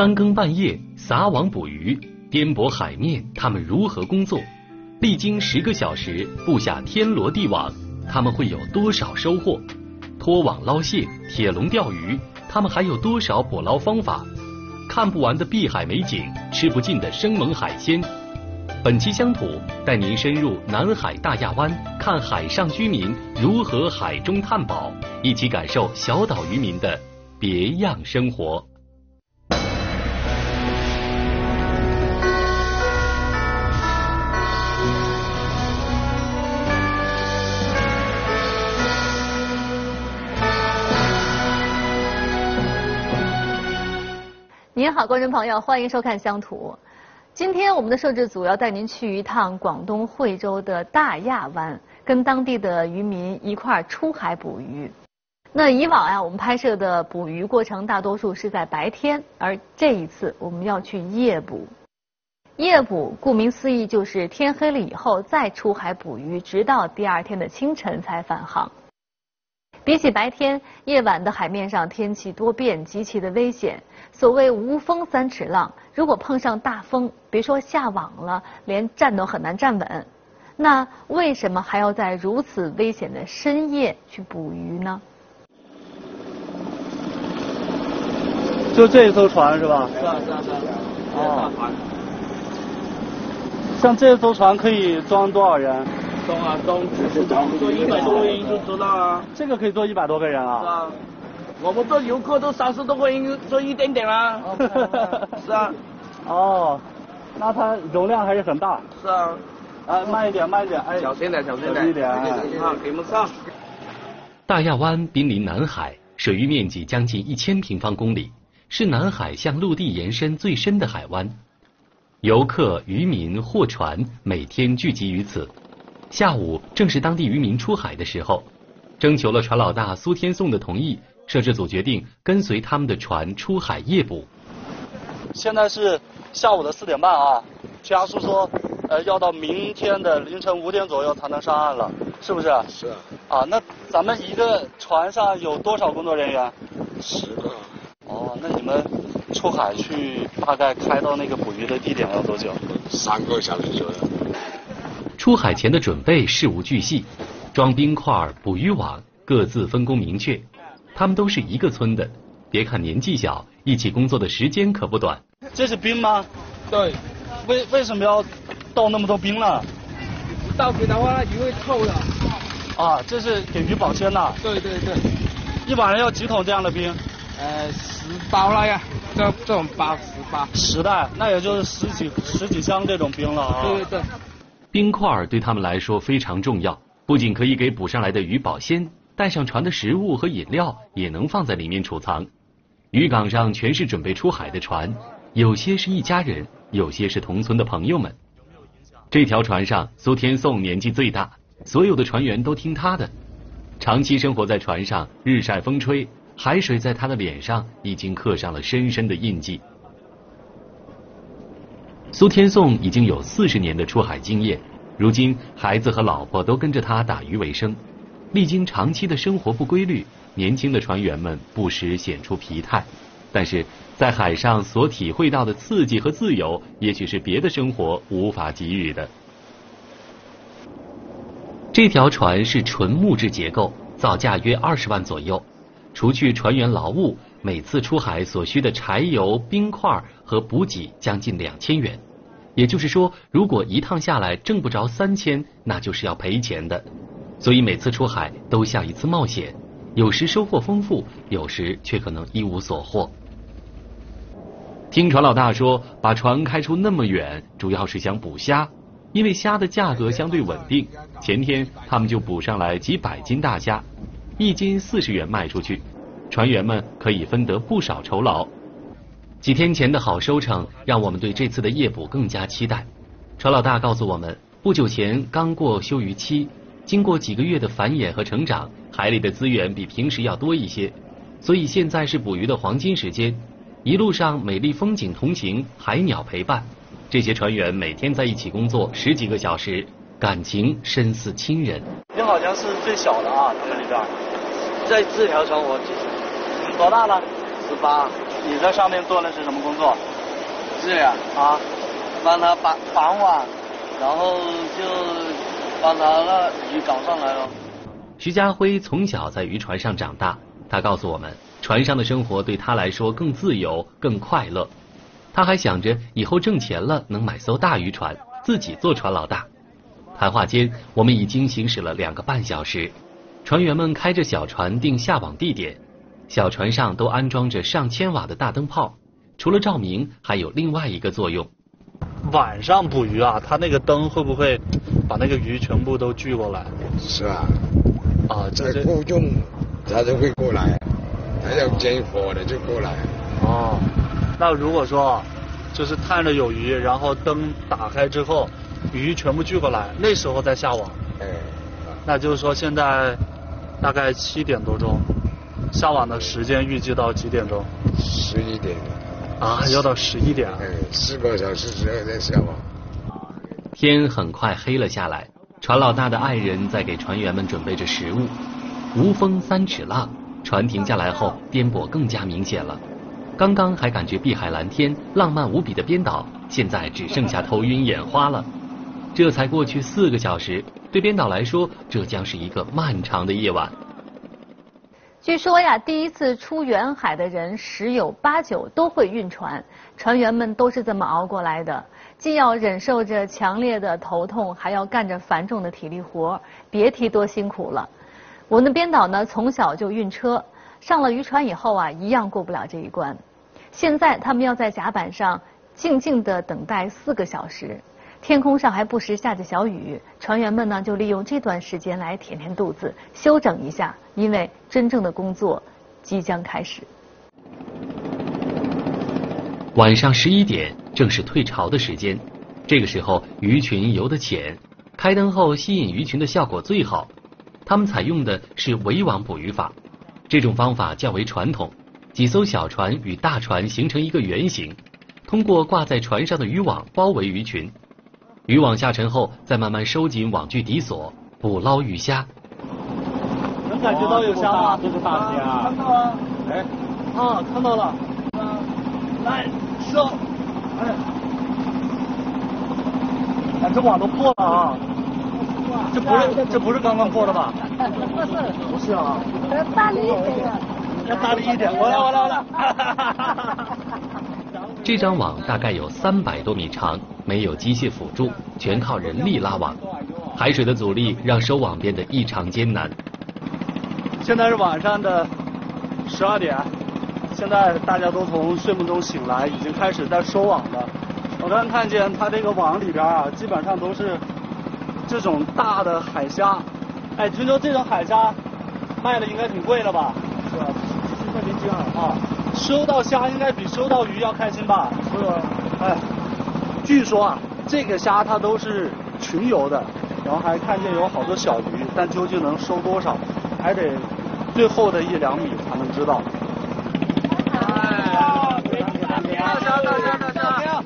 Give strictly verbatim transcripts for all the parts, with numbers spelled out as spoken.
三更半夜撒网捕鱼，颠簸海面，他们如何工作？历经十个小时布下天罗地网，他们会有多少收获？拖网捞蟹、铁笼钓鱼，他们还有多少捕捞方法？看不完的碧海美景，吃不尽的生猛海鲜。本期乡土带您深入南海大亚湾，看海上居民如何海中探宝，一起感受小岛渔民的别样生活。 您好，观众朋友，欢迎收看乡土。今天我们的摄制组要带您去一趟广东惠州的大亚湾，跟当地的渔民一块儿出海捕鱼。那以往呀、啊，我们拍摄的捕鱼过程大多数是在白天，而这一次我们要去夜捕。夜捕顾名思义就是天黑了以后再出海捕鱼，直到第二天的清晨才返航。比起白天，夜晚的海面上天气多变，极其的危险。所谓无风三尺浪，如果碰上大风，别说下网了，连站都很难站稳。那为什么还要在如此危险的深夜去捕鱼呢？ 就这一艘船是吧？ 是啊是啊是啊。 哦。像这艘船可以装多少人？ 装啊装，坐一百多个人就知道啊。 这个可以坐一百多个人啊？ 是啊。我们做游客都三十多个人，坐一点点啊。是啊。 哦，那它容量还是很大。 是啊。 哎，慢一点，慢一点，哎， 小心点，小心点。 小心一点， 好，给我们上。 大亚湾濒临南海，水域面积将近一千平方公里，是南海向陆地延伸最深的海湾。游客、渔民、货船每天聚集于此。下午正是当地渔民出海的时候，征求了船老大苏天颂的同意，摄制组决定跟随他们的船出海夜捕。 现在是下午的四点半啊，全阿叔说，呃，要到明天的凌晨五点左右才能上岸了，是不是？ 是啊。 啊，那咱们一个船上有多少工作人员？ 十个。 哦，那你们出海去大概开到那个捕鱼的地点要多久？ 三个小时左右。 出海前的准备事无巨细，装冰块、捕鱼网各自分工明确。他们都是一个村的，别看年纪小，一起工作的时间可不短。 这是冰吗？ 对。 为为什么要倒那么多冰呢？ 不倒冰的话，鱼会臭的。 啊，这是给鱼保鲜的。 对对对。 一晚上要几桶这样的冰？ 呃，十包了呀，这这种包十包。 十袋，那也就是十几十几箱这种冰了啊。 对对对。 冰块对他们来说非常重要，不仅可以给捕上来的鱼保鲜，带上船的食物和饮料也能放在里面储藏。渔港上全是准备出海的船，有些是一家人，有些是同村的朋友们。这条船上，苏天颂年纪最大，所有的船员都听他的。长期生活在船上，日晒风吹，海水在他的脸上已经刻上了深深的印记。苏天颂已经有四十年的出海经验，如今孩子和老婆都跟着他打鱼为生。历经长期的生活不规律，年轻的船员们不时显出疲态，但是在海上所体会到的刺激和自由，也许是别的生活无法给予的。这条船是纯木质结构，造价约二十万左右，除去船员劳务，每次出海所需的柴油、冰块和补给将近两千元。也就是说，如果一趟下来挣不着三千，那就是要赔钱的。所以每次出海都像一次冒险，有时收获丰富，有时却可能一无所获。听船老大说，把船开出那么远，主要是想捕虾，因为虾的价格相对稳定。前天他们就捕上来几百斤大虾，一斤四十元卖出去，船员们可以分得不少酬劳。几天前的好收成让我们对这次的夜捕更加期待。船老大告诉我们，不久前刚过休渔期，经过几个月的繁衍和成长，海里的资源比平时要多一些，所以现在是捕鱼的黄金时间。一路上美丽风景同行，海鸟陪伴，这些船员每天在一起工作十几个小时，感情深似亲人。 你好像是最小的啊，他们里边。 在这条船我几岁？ 多大了？ 十八。 你在上面做的是什么工作？ 是呀， 啊， 帮他绑绑网，然后就帮他那鱼搞上来了。 徐家辉从小在渔船上长大，他告诉我们，船上的生活对他来说更自由、更快乐。他还想着以后挣钱了能买艘大渔船，自己做船老大。谈话间，我们已经行驶了两个半小时，船员们开着小船定下网地点，小船上都安装着上千瓦的大灯泡，除了照明，还有另外一个作用。 晚上捕鱼啊，它那个灯会不会把那个鱼全部都聚过来？ 是啊， 啊， 在雇佣，他就会过来，他要接火的就过来。 哦，那如果说就是探着有鱼，然后灯打开之后，鱼全部聚过来，那时候再下网。 哎， 那就是说现在大概七点多钟，下网的时间预计到几点钟？ 十一点。 啊，要到十一点啊！ 哎，四个小时之后再下网。 天很快黑了下来，船老大的爱人在给船员们准备着食物。无风三尺浪，船停下来后，颠簸更加明显了。刚刚还感觉碧海蓝天、浪漫无比的编导，现在只剩下头晕眼花了。这才过去四个小时，对编导来说，这将是一个漫长的夜晚。 据说呀，第一次出远海的人十有八九都会晕船，船员们都是这么熬过来的，既要忍受着强烈的头痛，还要干着繁重的体力活，别提多辛苦了。我们的编导呢，从小就晕车，上了渔船以后啊，一样过不了这一关。现在他们要在甲板上静静地等待四个小时。天空上还不时下着小雨，船员们呢就利用这段时间来填填肚子、休整一下，因为真正的工作即将开始。 晚上十一点正是退潮的时间，这个时候鱼群游得浅，开灯后吸引鱼群的效果最好。他们采用的是围网捕鱼法，这种方法较为传统，几艘小船与大船形成一个圆形，通过挂在船上的渔网包围鱼群。渔网下沉后，再慢慢收紧网具底锁，捕捞鱼虾。 能感觉到有虾吗？ 这是大虾。 看到啊！ 哎， 啊，看到了。 来收。 哎，哎，这网都破了啊！这不是这不是刚刚破的吧？ 不是， 不是啊。 要大力一点。 要大力一点。我来我来我来。 这张网大概有三百多米长，没有机械辅助，全靠人力拉网。海水的阻力让收网变得异常艰难。 现在是晚上的十二点，现在大家都从睡梦中醒来，已经开始在收网了。我刚看见它这个网里边啊，基本上都是这种大的海虾。哎，听说这种海虾卖的应该挺贵的吧？是吧？几十块钱斤啊！收到虾应该比收到鱼要开心吧？是啊。哎，据说啊，这个虾它都是群游的，然后还看见有好多小鱼，但究竟能收多少，还得最后的一两米才能知道。哎，大虾大虾大虾！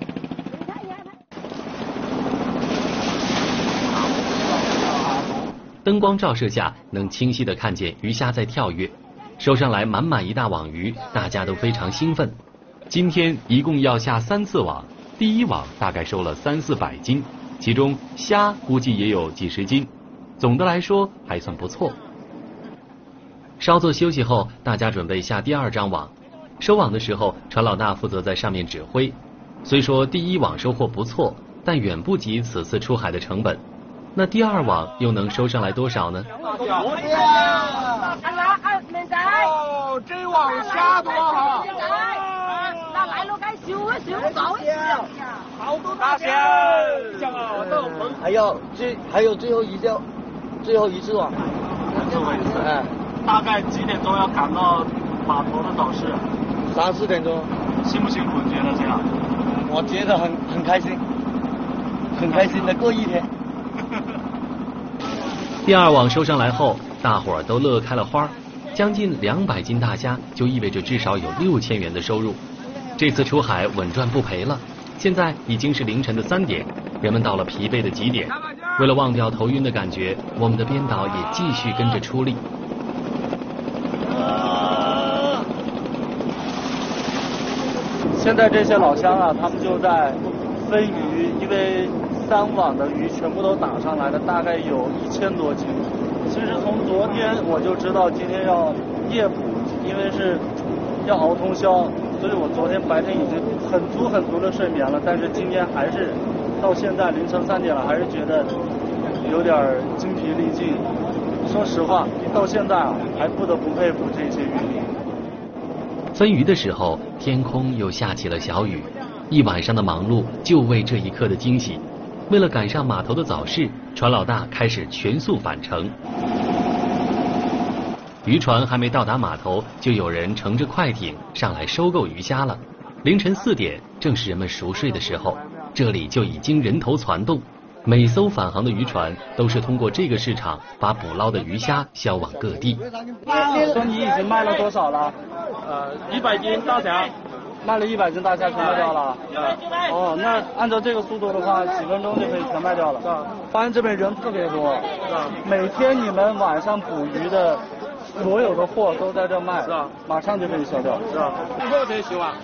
灯光照射下，能清晰地看见鱼虾在跳跃。收上来满满一大网鱼，大家都非常兴奋。今天一共要下三次网，第一网大概收了三四百斤，其中虾估计也有几十斤，总的来说还算不错。稍作休息后，大家准备下第二张网。收网的时候，船老大负责在上面指挥。虽说第一网收获不错，但远不及此次出海的成本。那第二网又能收上来多少呢？ 哦，这网虾多好！ 那来了该修啊修早一点。 好多大虾！还有最还有最后一钓，最后一次网。 最后一次。 哎， 大概几点钟要赶到码头的早市？ 三四点钟。 辛不辛苦？你觉得这样？ 我觉得很很开心，很开心的过一天。 第二网收上来后，大伙儿都乐开了花。将近两百斤大虾，就意味着至少有六千元的收入。这次出海稳赚不赔了。现在已经是凌晨的三点，人们到了疲惫的极点。为了忘掉头晕的感觉，我们的编导也继续跟着出力。 现在这些老乡啊，他们就在分鱼，因为三网的鱼全部都打上来了，大概有一千多斤。其实从昨天我就知道今天要夜捕，因为是要熬通宵，所以我昨天白天已经很足很足的睡眠了，但是今天还是到现在凌晨三点了，还是觉得有点精疲力尽。说实话，到现在啊，还不得不佩服这些渔民。 分鱼的时候，天空又下起了小雨，一晚上的忙碌就为这一刻的惊喜。为了赶上码头的早市，船老大开始全速返程。渔船还没到达码头，就有人乘着快艇上来收购鱼虾了。凌晨四点，正是人们熟睡的时候，这里就已经人头攒动。每艘返航的渔船都是通过这个市场把捕捞的鱼虾销往各地。 说你已经卖了多少了？ 呃，一百斤大虾。 卖了一百斤大虾全卖掉了。哦，那按照这个速度的话，几分钟就可以全卖掉了。 是啊。 发现这边人特别多。 是啊。 每天你们晚上捕鱼的所有的货都在这卖。 是啊。马上就可以销掉。 是啊。特别喜欢。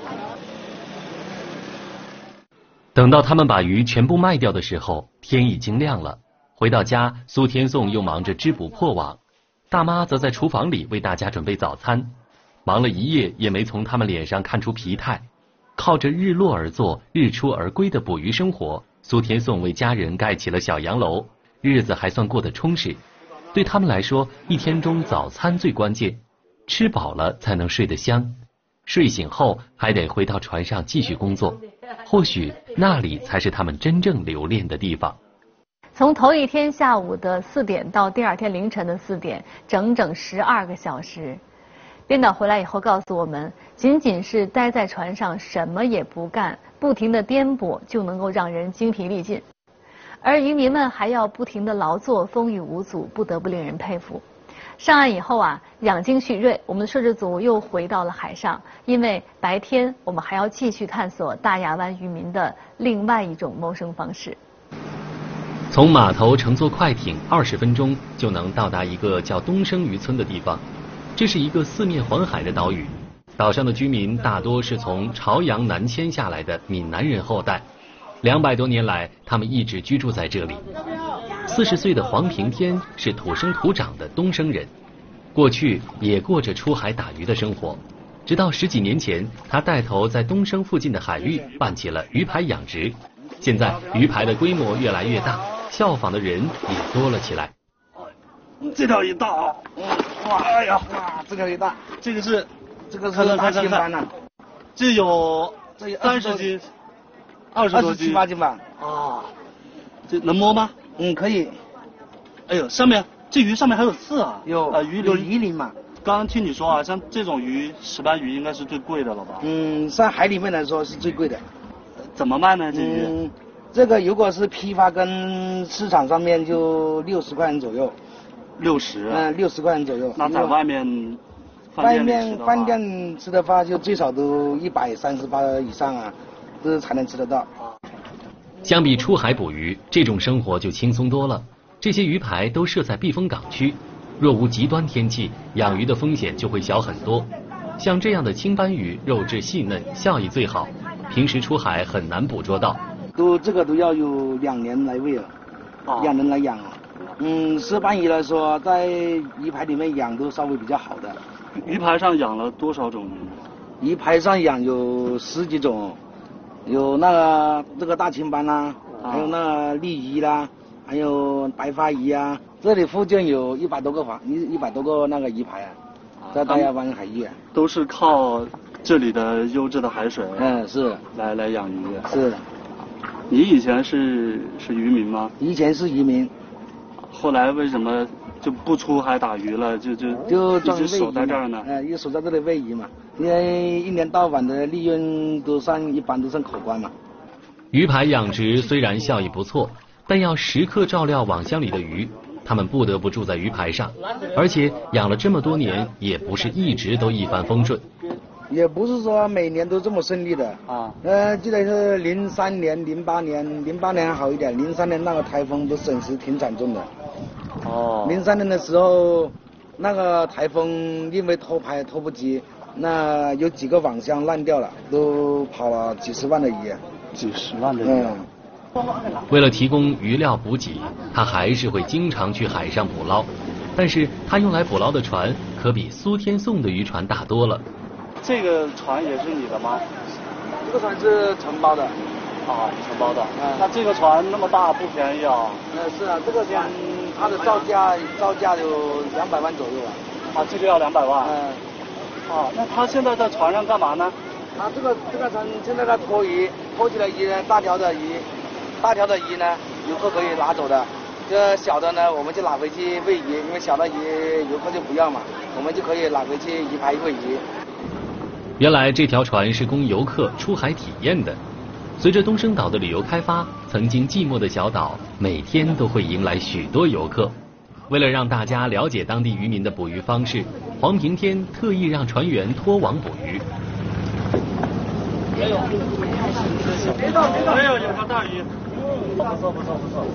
等到他们把鱼全部卖掉的时候，天已经亮了。回到家，苏天颂又忙着织补破网，大妈则在厨房里为大家准备早餐。忙了一夜，也没从他们脸上看出疲态。靠着日落而作、日出而归的捕鱼生活，苏天颂为家人盖起了小洋楼，日子还算过得充实。对他们来说，一天中早餐最关键，吃饱了才能睡得香。睡醒后还得回到船上继续工作，或许那里才是他们真正留恋的地方。 从头一天下午的四点到第二天凌晨的四点，整整十二个小时。编导回来以后告诉我们，仅仅是待在船上什么也不干，不停的颠簸就能够让人精疲力尽。而渔民们还要不停的劳作，风雨无阻，不得不令人佩服。上岸以后啊，养精蓄锐，我们的摄制组又回到了海上，因为白天我们还要继续探索大亚湾渔民的另外一种谋生方式。 从码头乘坐快艇，二十分钟就能到达一个叫东升渔村的地方。这是一个四面环海的岛屿，岛上的居民大多是从朝阳南迁下来的闽南人后代。两百多年来，他们一直居住在这里。四十岁的黄平天是土生土长的东升人，过去也过着出海打鱼的生活。直到十几年前，他带头在东升附近的海域办起了鱼排养殖。现在鱼排的规模越来越大，效仿的人也多了起来。 这条鱼大啊！哇，哎呀， 哇，这条鱼大， 这个是， 这个是大青斑呐， 这有三十斤，二十多斤， 七八斤吧。 啊，这能摸吗？ 嗯，可以。 哎呦，上面这鱼上面还有刺啊！ 有啊，鱼有鱼鳞嘛。 刚刚听你说啊，像这种鱼，石斑鱼应该是最贵的了吧？ 嗯，在海里面来说是最贵的。 怎么卖呢？这鱼？ 嗯，这个如果是批发跟市场上面就六十块钱左右。 六十， 嗯，六十块钱左右。 那在外面， 外面饭店吃的话，就最少都一百三十八以上啊，这才能吃得到。 相比出海捕鱼，这种生活就轻松多了。这些鱼排都设在避风港区，若无极端天气，养鱼的风险就会小很多。像这样的青斑鱼，肉质细嫩，效益最好，平时出海很难捕捉到。 都这个都要有两年来喂了， 哦、 两年来养啊。嗯，石斑鱼来说，在鱼排里面养都稍微比较好的。 鱼排上养了多少种鱼？ 鱼排上养有十几种，有那个这个大青斑啦、啊，还有那个丽鱼啦，还有白花鱼啊。这里附近有一百多个房，一一百多个那个鱼排啊，在大亚湾海域啊。 都是靠这里的优质的海水， 嗯，是来来养鱼。 是。 你以前是是渔民吗？ 以前是渔民。 后来为什么就不出海打鱼了？就就就一直守在这儿呢？ 呃，又守在这里喂鱼嘛，因为一年到晚的利润都算一般都算可观嘛。 鱼排养殖虽然效益不错，但要时刻照料网箱里的鱼，他们不得不住在鱼排上，而且养了这么多年，也不是一直都一帆风顺。 也不是说每年都这么顺利的啊。呃，记得是零三年、零八年，零八年还好一点，零三年那个台风都损失挺惨重的。 哦。 零三年的时候，那个台风因为拖排拖不及， 那有几个网箱烂掉了，都跑了几十万的鱼。 几十万的鱼。 嗯。 为了提供鱼料补给，他还是会经常去海上捕捞，但是他用来捕捞的船可比苏天颂的渔船大多了。 这个船也是你的吗？ 这个船是承包的。 啊，承包的。嗯。那这个船那么大不便宜啊？ 呃，是啊，这个船它的造价造价有两百万左右啊。 啊，这个要两百万。 嗯。 啊，那他现在在船上干嘛呢？ 他这个这个船现在在拖鱼，拖起来鱼呢，大条的鱼，大条的鱼呢，游客可以拿走的。这小的呢，我们就拿回去喂鱼，因为小的鱼游客就不要嘛，我们就可以拿回去鱼排喂鱼。 原来这条船是供游客出海体验的。随着东升岛的旅游开发，曾经寂寞的小岛每天都会迎来许多游客。为了让大家了解当地渔民的捕鱼方式，黄平天特意让船员拖网捕鱼。 没有，没到没到，没有有条大鱼，不错不错不错。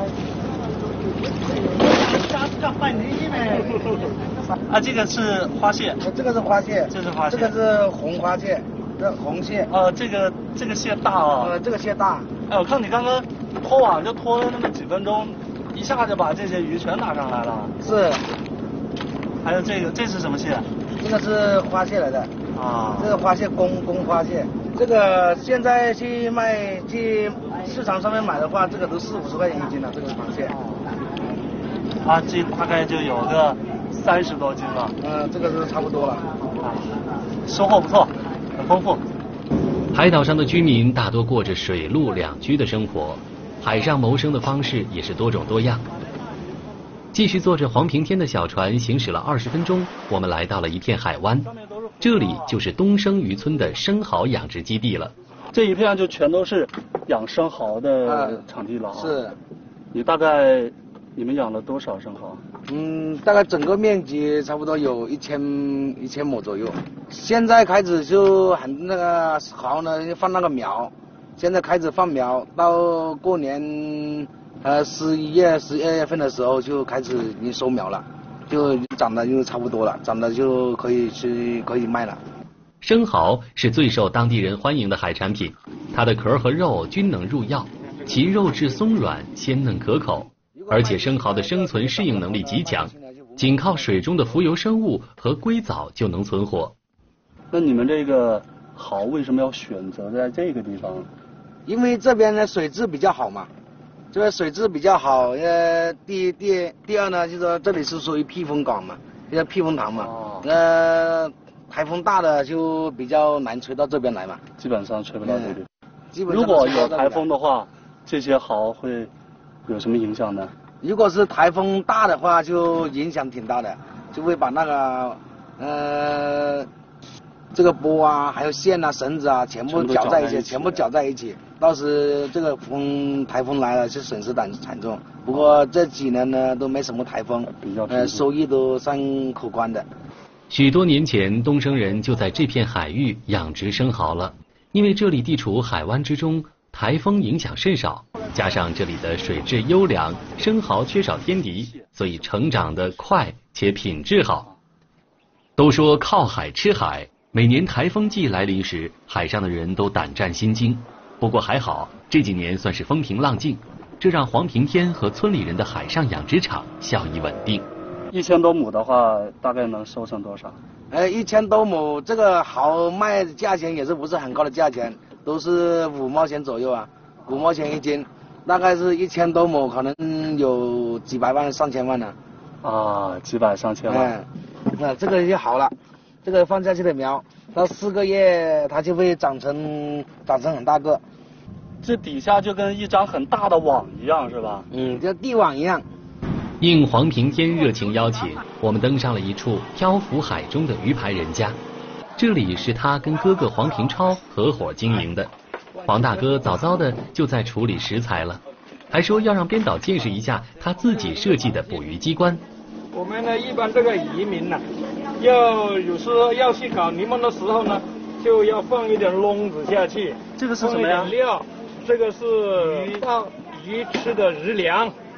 啊，这个是花蟹， 这个是花蟹， 这是花蟹， 这个是红花蟹，这红蟹。 呃，这个这个蟹大啊。 呃，这个蟹大。 哎，我看你刚刚拖网就拖了那么几分钟，一下就把这些鱼全拿上来了。 是。 还有这个，这是什么蟹？ 这个是花蟹来的。 啊。这个花蟹公公花蟹，这个现在去卖去市场上面买的话，这个都四五十块钱一斤了，这个螃蟹。 啊，这大概就有个三十多斤了。 嗯，这个是差不多了。 啊，收获不错，很丰富。 海岛上的居民大多过着水陆两居的生活，海上谋生的方式也是多种多样。继续坐着黄平天的小船行驶了二十分钟，我们来到了一片海湾，这里就是东升渔村的生蚝养殖基地了。 这一片就全都是养生蚝的场地了啊。 是。 你大概你们养了多少生蚝？ 嗯，大概整个面积差不多有一千一千亩左右。现在开始就很那个蚝呢，放那个苗，现在开始放苗，到过年呃十一月十二月份的时候就开始已经收苗了，就长得就差不多了，长得就可以吃可以卖了。 生蚝是最受当地人欢迎的海产品，它的壳和肉均能入药，其肉质松软鲜嫩可口。而且生蚝的生存适应能力极强，仅靠水中的浮游生物和硅藻就能存活。 那你们这个蚝为什么要选择在这个地方？ 因为这边的水质比较好嘛，这个水质比较好。呃，第第第二呢，就是说这里是属于避风港嘛，叫避风塘嘛。哦。呃，台风大的就比较难吹到这边来嘛。 基本上吹不到这里。 基本上。 如果有台风的话，这些蚝会有什么影响呢？ 如果是台风大的话，就影响挺大的，就会把那个呃这个波啊，还有线啊、绳子啊，全部绞在一起，全部绞在一起。到时这个风台风来了，是损失惨惨重。不过这几年呢，都没什么台风，呃，收益都算可观的。 许多年前，东升人就在这片海域养殖生蚝了，因为这里地处海湾之中，台风影响甚少。加上这里的水质优良，生蚝缺少天敌，所以成长得快且品质好。都说靠海吃海，每年台风季来临时，海上的人都胆战心惊。不过还好，这几年算是风平浪静，这让黄平天和村里人的海上养殖场效益稳定。 一千多亩的话，大概能收成多少？ 呃，一千多亩，这个蚝卖的价钱也是不是很高的价钱，都是五毛钱左右啊，五毛钱一斤。大概是一千多亩，可能有几百万、上千万呢。 啊，几百上千万。 嗯，那这个就好了，这个放下去的苗，到四个月它就会长成长成很大个。 这底下就跟一张很大的网一样，是吧？ 嗯，就地网一样。 应黄平天热情邀请，我们登上了一处漂浮海中的鱼排人家，这里是他跟哥哥黄平超合伙经营的。黄大哥早早的就在处理食材了，还说要让编导见识一下他自己设计的捕鱼机关。 我们呢，一般这个渔民呢，要有时候要去搞泥梦的时候呢，就要放一点笼子下去。 这个是什么呀？ 料，这个是鱼到鱼吃的鱼粮。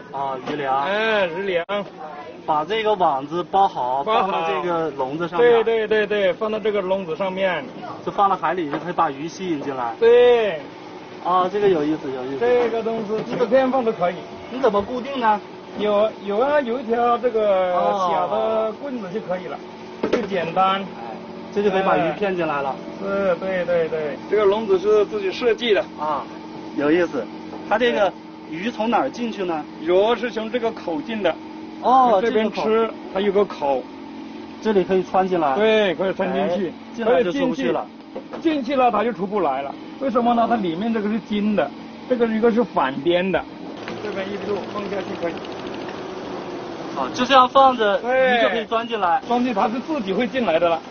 啊，鱼粮。 哎，鱼粮。 把这个网子包好， 包好放到这个笼子上面。 对对对对，放到这个笼子上面， 就放到海里就可以把鱼吸引进来。 对。 啊，这个有意思，有意思。 这个东西几个这样放都可以。 你怎么固定呢？ 有有啊，有一条这个小的棍子就可以了，就简单。 哎，这就可以把鱼骗进来了。 是，对对对，这个笼子是自己设计的啊，有意思。它这个鱼从哪儿进去呢？ 鱼是从这个口进的。 哦， 这边吃，它有个口， 这里可以穿进来。 对，可以穿进去， 进来就出不去了。 进去了它就出不来了。为什么呢？它里面这个是金的，这个一个是反边的，这边一路放下去可以。 啊，就这样放着，鱼就可以钻进来。 钻进它是自己会进来的了。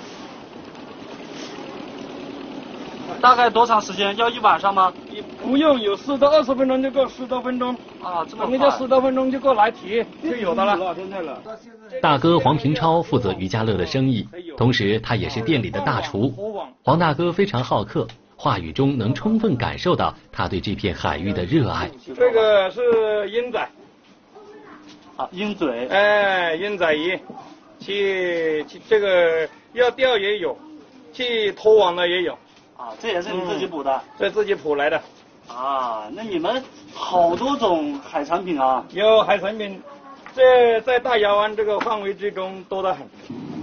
大概多长时间？要一晚上吗？ 不用，有十到二十分钟就够，十多分钟啊，这么快？ 你就十多分钟就够来提，就有的了。 大哥黄平超负责渔家乐的生意，同时他也是店里的大厨。黄大哥非常好客，话语中能充分感受到他对这片海域的热爱。 这个是鹰仔， 啊，鹰嘴， 哎，鹰仔鱼，去去这个要钓也有，去拖网的也有。 啊，这也是你自己捕的？嗯、 这自己捕来的。 啊，那你们好多种海产品啊！ 有海产品，这在大亚湾这个范围之中多得很。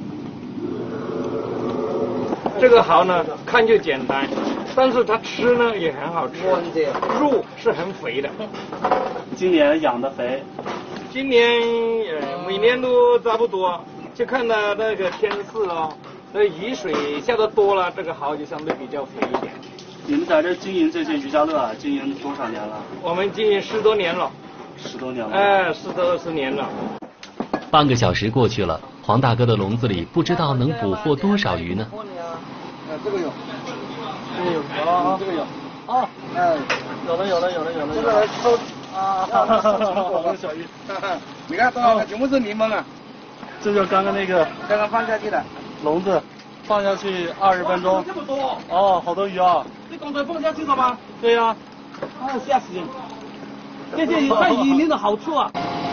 这个蚝呢，看就简单，但是它吃呢也很好吃，肉是很肥的。 今年养的肥？ 今年呃每年都差不多，就看它那个天势哦。那雨水下得多了，这个蚝就相对比较肥一点。 你们在这经营这些渔家乐啊，经营多少年了？ 我们经营十多年了。 十多年了？ 哎，十多二十年了。 半个小时过去了，黄大哥的笼子里不知道能捕获多少鱼呢？ 呃，这个有， 这个有啊，这个有。哦， 哎， 有了有了有了有了。 这个来收啊，我的小鱼， 你看多少个，全部是柠檬啊。 这就刚刚那个刚刚放下去的笼子，放下去二十分钟。 这么多哦，好多鱼啊！ 你刚才放下去了吗？ 对呀、啊。 啊，吓死人！这些有看渔民的好处啊。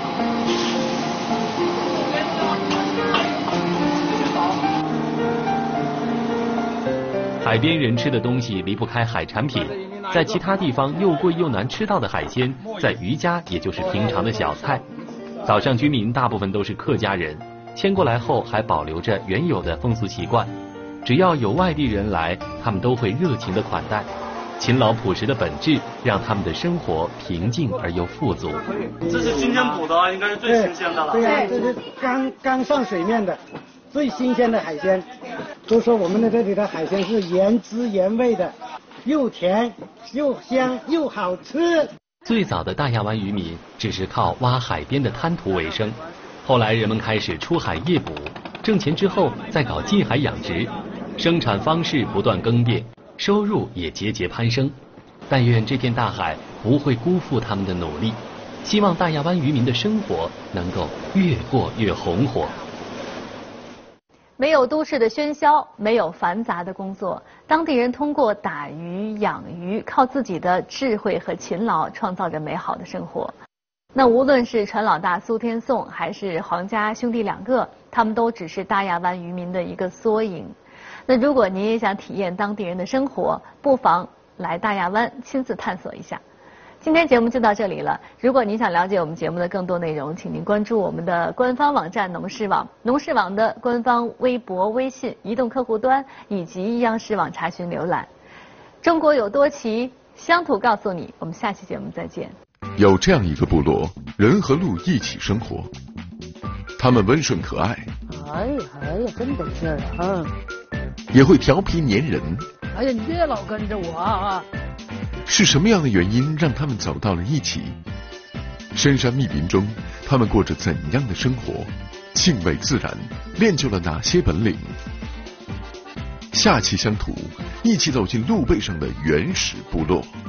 海边人吃的东西离不开海产品，在其他地方又贵又难吃到的海鲜，在渔家也就是平常的小菜。岛上居民大部分都是客家人，迁过来后还保留着原有的风俗习惯，只要有外地人来，他们都会热情的款待。勤劳朴实的本质让他们的生活平静而又富足。 这是今天捕的啊，应该是最新鲜的了。 对呀、啊，这是刚刚上水面的，最新鲜的海鲜。都说我们的这里的海鲜是原汁原味的，又甜又香又好吃。 最早的大亚湾渔民只是靠挖海边的滩涂为生，后来人们开始出海夜捕，挣钱之后再搞近海养殖，生产方式不断更变，收入也节节攀升。但愿这片大海不会辜负他们的努力，希望大亚湾渔民的生活能够越过越红火。 没有都市的喧嚣，没有繁杂的工作，当地人通过打鱼、养鱼，靠自己的智慧和勤劳，创造着美好的生活。那无论是船老大苏天颂，还是黄家兄弟两个，他们都只是大亚湾渔民的一个缩影。那如果您也想体验当地人的生活，不妨来大亚湾亲自探索一下。今天节目就到这里了。如果您想了解我们节目的更多内容，请您关注我们的官方网站农事网、农事网的官方微博、微信、移动客户端以及央视网查询浏览。中国有多奇，乡土告诉你。我们下期节目再见。 有这样一个部落，人和鹿一起生活，他们温顺可爱， 哎呀哎呀，真得劲儿啊！ 也会调皮粘人。 哎呀，你别老跟着我啊！ 是什么样的原因让他们走到了一起？深山密林中，他们过着怎样的生活？敬畏自然，练就了哪些本领？下期乡土，一起走进鹿背上的原始部落。